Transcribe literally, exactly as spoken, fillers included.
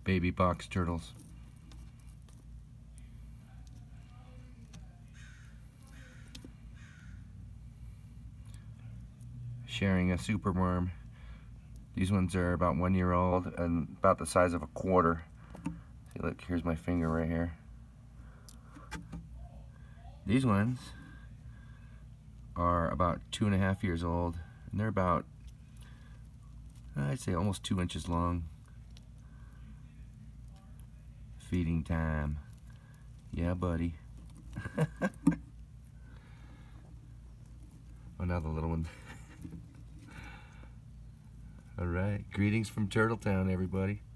baby box turtles. Sharing a superworm. These ones are about one year old and about the size of a quarter. See, look, here's my finger right here. These ones are about two and a half years old, and they're about, I'd say, almost two inches long. Feeding time. Yeah, buddy. Another little one. All right. Greetings from Turtletown, everybody.